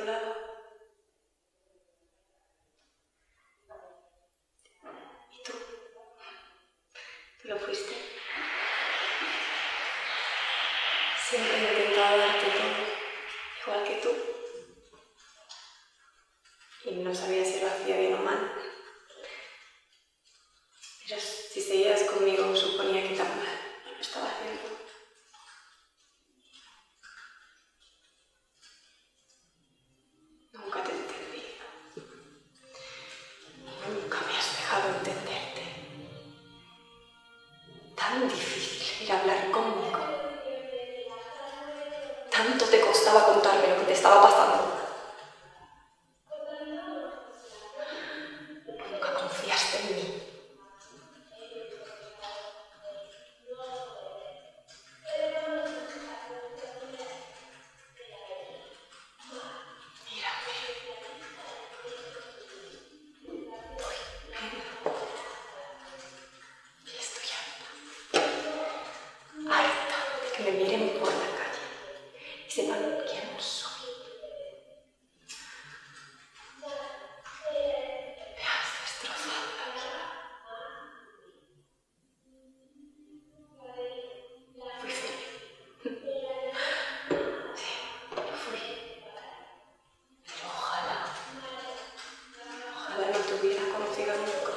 tu lado. ¿Y tú? ¿Tú lo fuiste? Siempre he intentado darte todo, igual que tú. Y no sabía si lo hacía bien o mal. Pero si seguías conmigo, suponía que tan mal no lo estaba haciendo. Nunca te entendí. Nunca me has dejado entenderte. Tan difícil ir a hablar conmigo. Tanto te costaba contarme lo que te estaba pasando. Nunca confiaste en mí. Que me miren por la calle y sepan quién soy. Me has destrozado la vida. Fui feliz. Sí, lo fui. Pero ojalá no te hubiera conocido nunca.